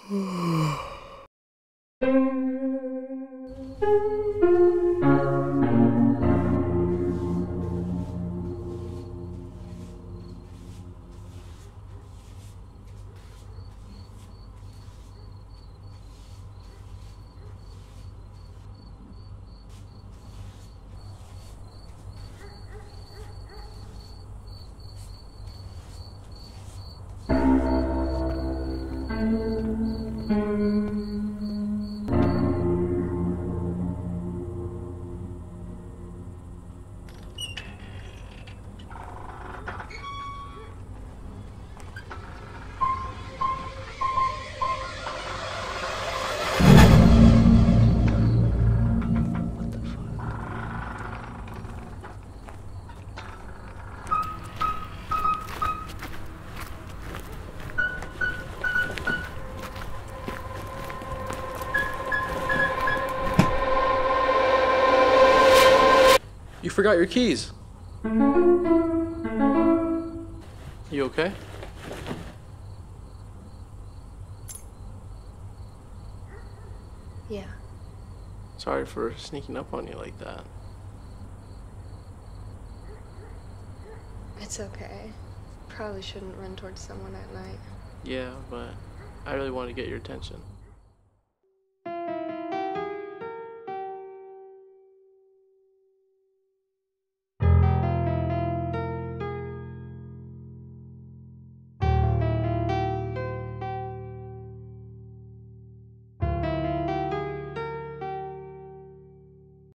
You forgot your keys. You okay? Yeah. Sorry for sneaking up on you like that. It's okay. Probably shouldn't run towards someone at night. Yeah, but I really want to get your attention.